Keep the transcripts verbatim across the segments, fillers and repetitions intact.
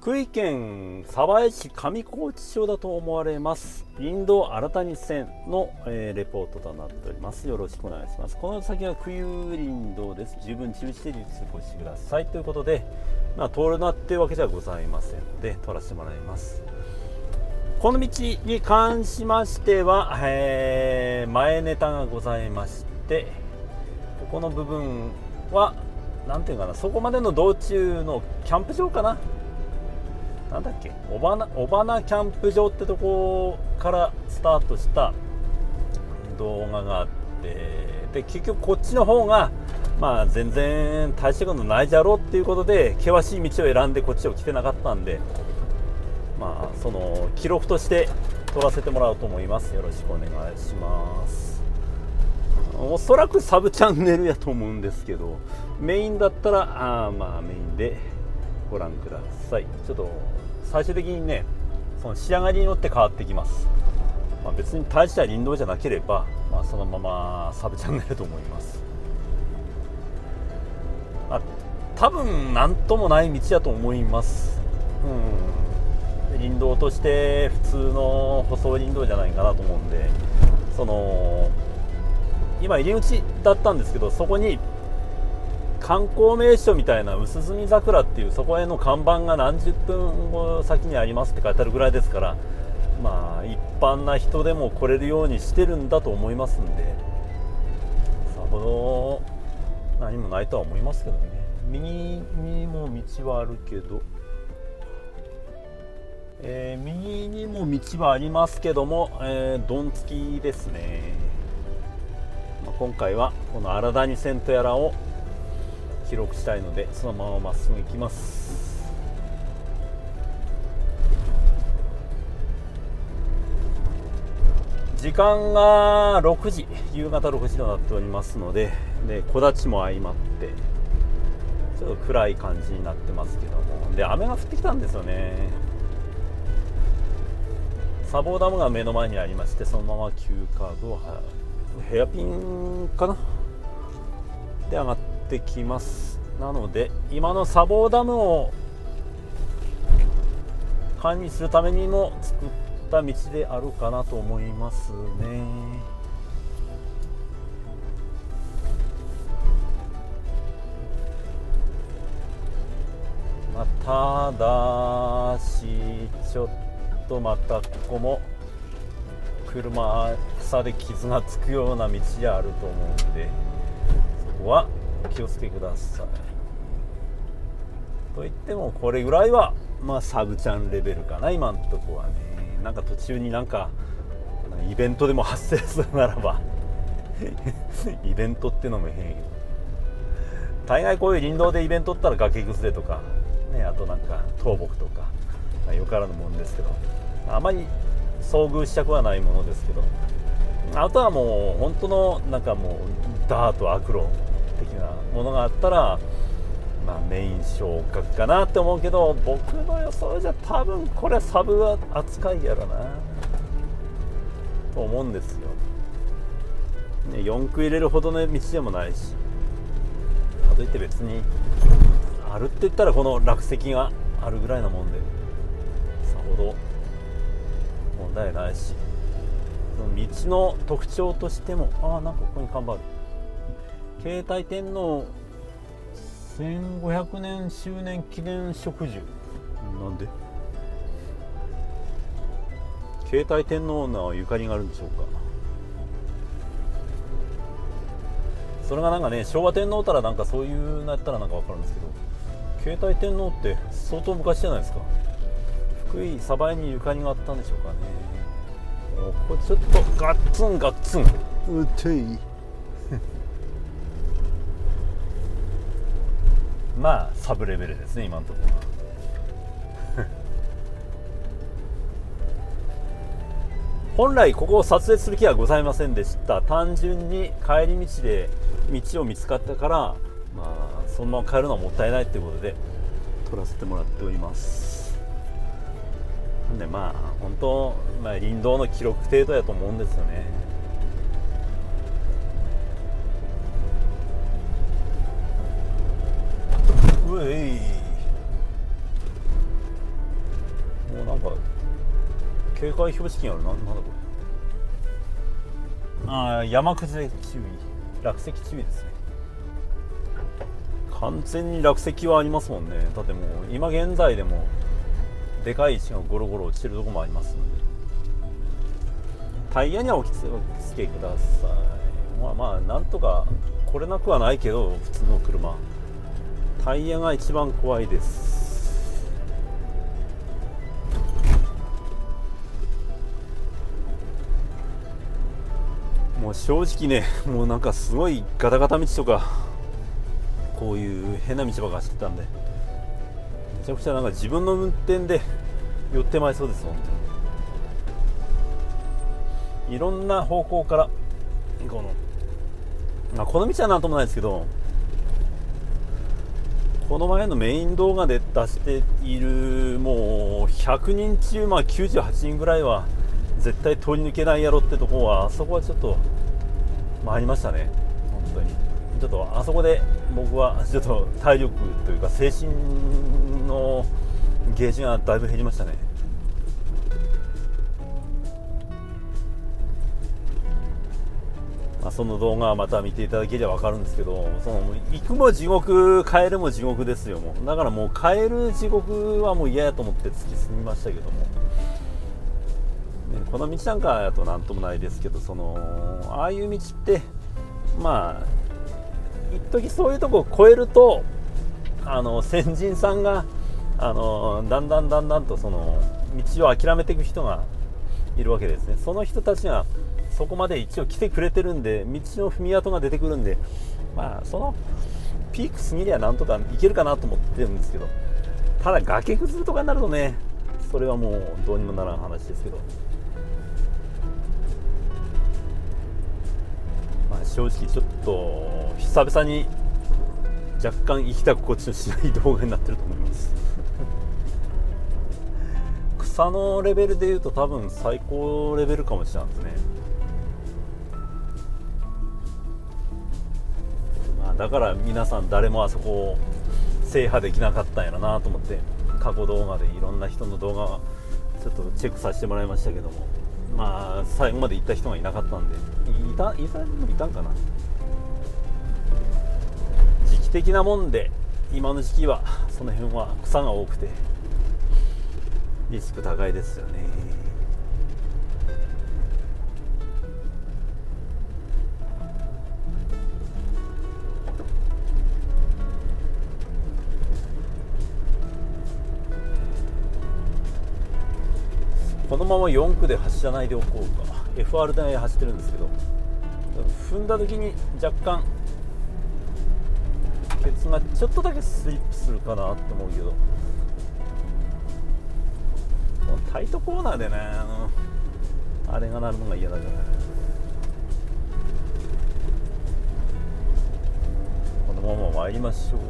福井県鯖江市上高地町だと思われます林道新谷線の、えー、レポートとなっております。よろしくお願いします。この先は冬林道です。十分注意して通行してくださいということで、まあ、通るなっていうわけではございませんので通らせてもらいます。この道に関しましては、えー、前ネタがございまして、ここの部分はなんていうかな、そこまでの道中のキャンプ場かな、なんだっけ、尾花尾花キャンプ場ってとこからスタートした動画があって、で結局こっちの方がまあ全然大したことないじゃろうっていうことで険しい道を選んでこっちを来てなかったんで、まあその記録として撮らせてもらおうと思います。よろしくお願いします。おそらくサブチャンネルやと思うんですけど、メインだったらあまあメインでご覧ください。ちょっと最終的にね、その仕上がりによって変わってきます。まあ、別に大した林道じゃなければ、まあ、そのままサブチャンネルと思います。まあ、多分何ともない道だと思います。うん、林道として普通の舗装林道じゃないかなと思うんで、その今入り口だったんですけど、そこに観光名所みたいな薄墨桜っていうそこへの看板が何十分後先にありますって書いてあるぐらいですから、まあ一般な人でも来れるようにしてるんだと思いますんで、さほど何もないとは思いますけどね。右にも道はあるけど、えー、右にも道はありますけども、えー、どんつきですね。まあ、今回はこの荒谷線とやらを記録したいので、そのまままっすぐ行きます。時間がろくじ、夕方ろくじとなっておりますので、で木立も相まってちょっと暗い感じになってますけども、で雨が降ってきたんですよね。砂防ダムが目の前にありまして、そのまま急カーブをヘアピンかなで上がってきます。なので今の砂防ダムを管理するためにも作った道であるかなと思いますね。まあ、ただしちょっとまたここも車草で傷がつくような道であると思うんで、そこはお気をつけください。といってもこれぐらいはまあサブチャンレベルかな、今のとこはね。なんか途中になんかイベントでも発生するならばイベントってのも変よ。大概こういう林道でイベントったら崖崩れとか、ね、あとなんか倒木とか、まあ、よからぬもんですけど、あまり遭遇したくはないものですけど、あとはもう本当のなんかもうダート悪路的なものがあったら、まあ、メイン昇格かなって思うけど、僕の予想じゃ多分これサブ扱いやろなと思うんですよ、ね、よん区入れるほどの道でもないし、かといって別にあるって言ったらこの落石があるぐらいなもんでさほど問題ないし、道の特徴としても、ああなんかここに看板ある、携帯天皇せんごひゃくねん周年記念植樹、なんで携帯天皇のゆかりがあるんでしょうか。それがなんかね、昭和天皇たらなんかそういうのやったらなんか分かるんですけど、携帯天皇って相当昔じゃないですか。福井鯖江にゆかりがあったんでしょうかね。これちょっとガッツンガッツンうていまあサブレベルですね、今のところは本来ここを撮影する気はございませんでした。単純に帰り道で道を見つかったから、まあ、そのまま帰るのはもったいないということで撮らせてもらっております。でまあ本当、まあ、林道の記録程度やと思うんですよね。うえいなんか警戒標識あるな。なんだこれ。ああ、山崩れ注意、落石注意ですね。完全に落石はありますもんね。だってもう今現在でもでかい石がゴロゴロ落ちてるとこもありますので、タイヤにはお気をつけください。まあまあなんとか来れなくはないけど、普通の車タイヤが一番怖いです。もう正直ね、もうなんかすごいガタガタ道とかこういう変な道ばっか走ってたんで、めちゃくちゃなんか自分の運転で寄ってまいそうです。本当にいろんな方向からこの、まあ、この道はなんともないですけど、この前のメイン動画で出しているもうひゃくにん中まあきゅうじゅうはちにんぐらいは絶対通り抜けないやろってとこは、あそこはちょっと回りましたね。本当にちょっとあそこで僕はちょっと体力というか精神のゲージがだいぶ減りましたね。まあ、その動画はまた見ていただければ分かるんですけど、その行くも地獄帰るも地獄ですよ。もうだからもう帰る地獄はもう嫌やと思って突き進みましたけども、ね、この道なんかやとなんともないですけど、そのああいう道ってまあ一時そういうとこを越えると、あの先人さんがあのだんだんだんだんとその道を諦めていく人がいるわけですね。その人たちがそこまで一応来てくれてるんで、道の踏み跡が出てくるんで、まあそのピーク過ぎりゃなんとかいけるかなと思ってるんですけど、ただ崖崩れとかになるとね、それはもうどうにもならん話ですけど、まあ、正直ちょっと久々に若干生きた心地のしない動画になってると思います草のレベルでいうと多分最高レベルかもしれないですね。まあ、だから皆さん誰もあそこを制覇できなかったんやろなと思って、過去動画でいろんな人の動画をちょっとチェックさせてもらいましたけども、まあ最後まで行った人がいなかったんで、いたいたいたんかな。時期的なもんで今の時期はその辺は草が多くてリスク高いですよね。このままよん区で走らないでおこうか。 エフアール で走ってるんですけど、踏んだ時に若干ケツがちょっとだけスリップするかなって思うけど、このタイトコーナーでね、あのあれが鳴るのが嫌だから、このまま参りましょう。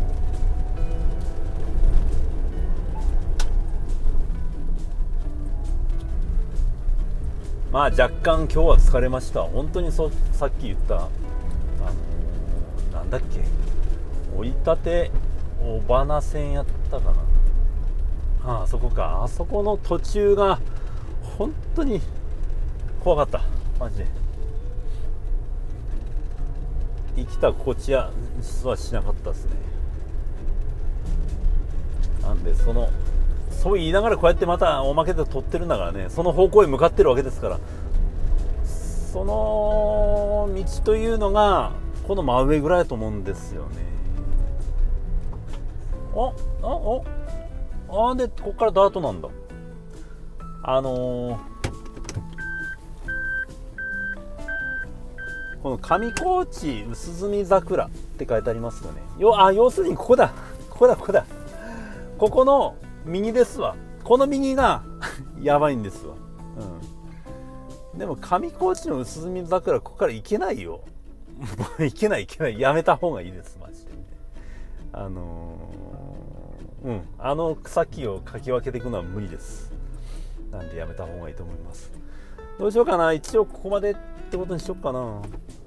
まあ若干今日は疲れました。本当にそさっき言ったあのー、なんだっけ、追い立て尾花線やったかな。ああそこか。あそこの途中が本当に怖かった。マジで生きた心地は実はしなかったですね。なんでそのそう言いながらこうやってまたおまけで撮ってるんだからね、その方向へ向かってるわけですから、その道というのがこの真上ぐらいだと思うんですよね。ああああでここからダートなんだ。あのー、この上高地薄墨桜って書いてありますよね。よあ要するにここだここだここだここの右ですわ。この右がやばいんですわ、うん、でも上高地の薄墨桜ここから行けないよ行けない行けない、やめた方がいいですマジで。あのー、うんあの草木をかき分けていくのは無理です。なんでやめた方がいいと思います。どうしようかな、一応ここまでってことにしよっかな。